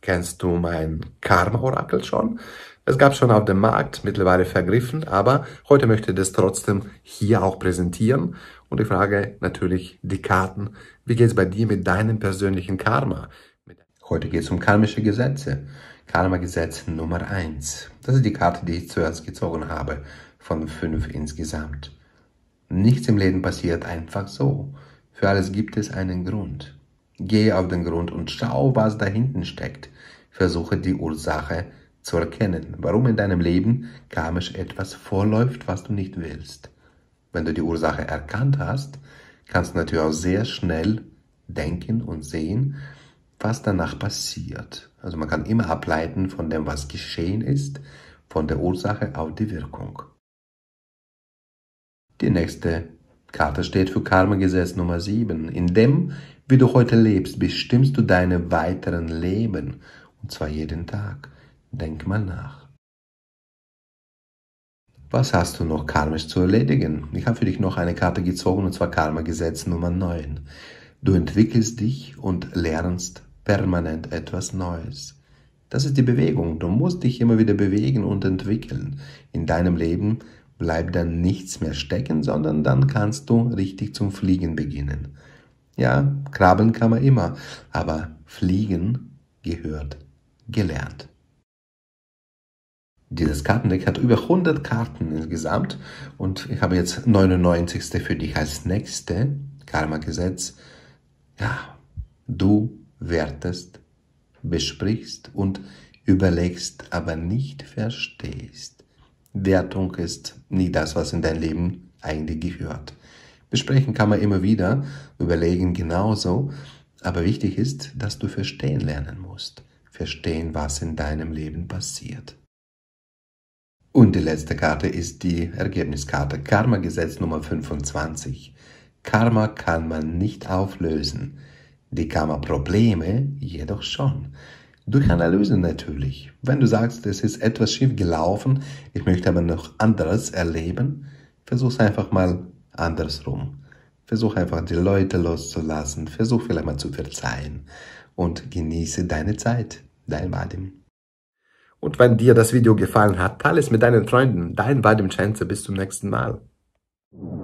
Kennst du mein Karma-Orakel schon? Es gab schon auf dem Markt, mittlerweile vergriffen, aber heute möchte ich das trotzdem hier auch präsentieren. Und ich frage natürlich die Karten, wie geht es bei dir mit deinem persönlichen Karma? Heute geht es um karmische Gesetze. Karma-Gesetz Nummer 1. Das ist die Karte, die ich zuerst gezogen habe, von 5 insgesamt. Nichts im Leben passiert einfach so. Für alles gibt es einen Grund. Gehe auf den Grund und schau, was da hinten steckt. Versuche die Ursache zu erkennen, warum in deinem Leben karmisch etwas vorläuft, was du nicht willst. Wenn du die Ursache erkannt hast, kannst du natürlich auch sehr schnell denken und sehen, was danach passiert. Also man kann immer ableiten von dem, was geschehen ist, von der Ursache auf die Wirkung. Die nächste Karte steht für Karma-Gesetz Nummer 7. In dem, wie du heute lebst, bestimmst du deine weiteren Leben. Und zwar jeden Tag. Denk mal nach. Was hast du noch karmisch zu erledigen? Ich habe für dich noch eine Karte gezogen, und zwar Karma-Gesetz Nummer 9. Du entwickelst dich und lernst permanent etwas Neues. Das ist die Bewegung. Du musst dich immer wieder bewegen und entwickeln. In deinem Leben bleibt dann nichts mehr stecken, sondern dann kannst du richtig zum Fliegen beginnen. Ja, krabbeln kann man immer, aber fliegen gehört gelernt. Dieses Kartendeck hat über 100 Karten insgesamt und ich habe jetzt 99. für dich als nächste Karma-Gesetz. Ja, du wertest, besprichst und überlegst, aber nicht verstehst. Wertung ist nie das, was in dein Leben eigentlich gehört. Besprechen kann man immer wieder, überlegen genauso, aber wichtig ist, dass du verstehen lernen musst. Verstehen, was in deinem Leben passiert. Und die letzte Karte ist die Ergebniskarte, Karma-Gesetz Nummer 25. Karma kann man nicht auflösen, die Karma-Probleme jedoch schon. Durch Analyse natürlich. Wenn du sagst, es ist etwas schief gelaufen, ich möchte aber noch anderes erleben, versuch einfach mal andersrum. Versuch einfach die Leute loszulassen, versuch vielleicht mal zu verzeihen und genieße deine Zeit. Dein Vadim. Und wenn dir das Video gefallen hat, teile es mit deinen Freunden. Dein Vadim Cenze, bis zum nächsten Mal.